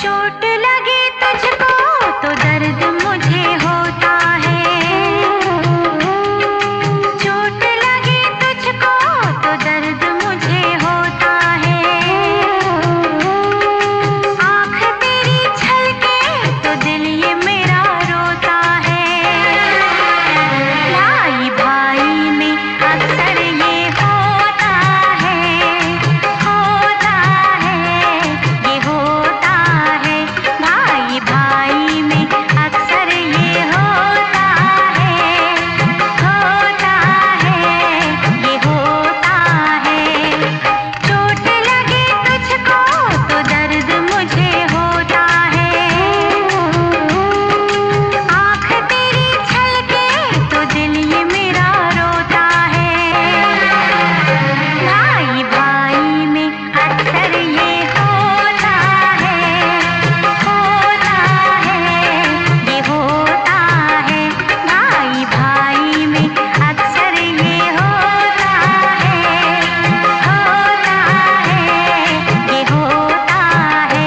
चोट लगे तुझको तो दर्द मुझे होता है, चोट लगे तुझको तो दर्द मुझे होता है, आँख तेरी छलके तो दिल ये मेरा रोता है। भाई भाई में अक्सर ये होता है, होता है, ये होता है। भाई भाई में अक्सर ये होता है, होता है, ये होता है। चोट लगे तुझको तो दर्द मुझे होता है, आँख तेरी छलके तो दिल ये मेरा रोता है। भाई भाई में अक्सर ये होता है, होता है, ये होता है। भाई भाई में अक्सर ये होता है, होता है, ये होता है।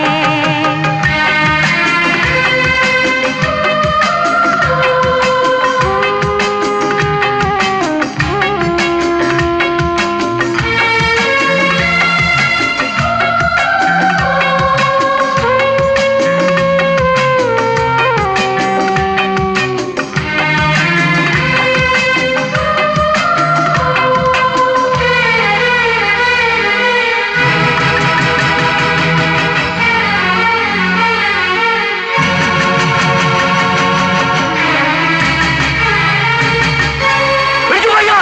बिरजू भैया!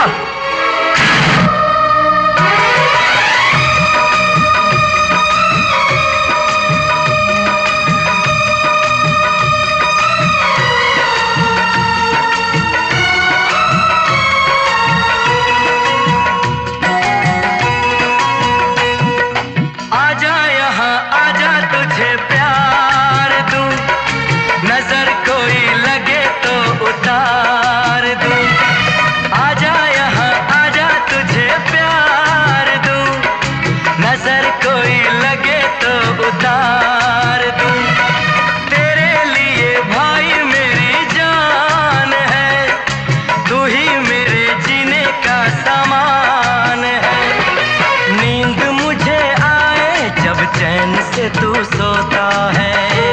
आजा यहाँ आजा, तुझे प्यार दूं, नजर कोई लगे तो उतार दूं। आजा यहाँ आजा, तुझे प्यार दूं, नजर कोई लगे तो उतार दूं। तेरे लिए भाई मेरी जान है, तू ही मेरे जीने का सामान है। नींद मुझे आए जब चैन से तू सोता है,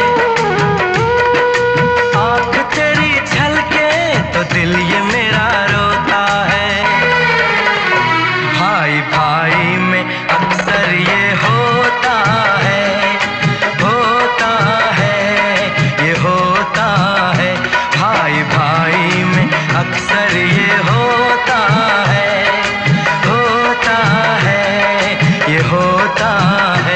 आँख तेरी छलके तो दिल ये मेरा रोता है। भाई भाई में अक्सर ये होता है, होता है, ये होता है। भाई भाई में अक्सर ये होता है, होता है, ये होता है।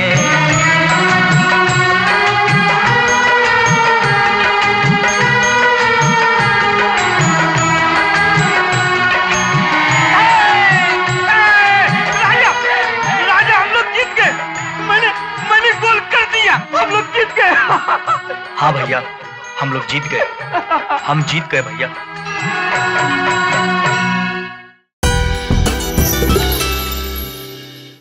राजा, राजा हम लोग जीत गए। मैंने गोल कर दिया, हम लोग जीत गए। हाँ भैया, हम लोग जीत गए, हम जीत गए भैया।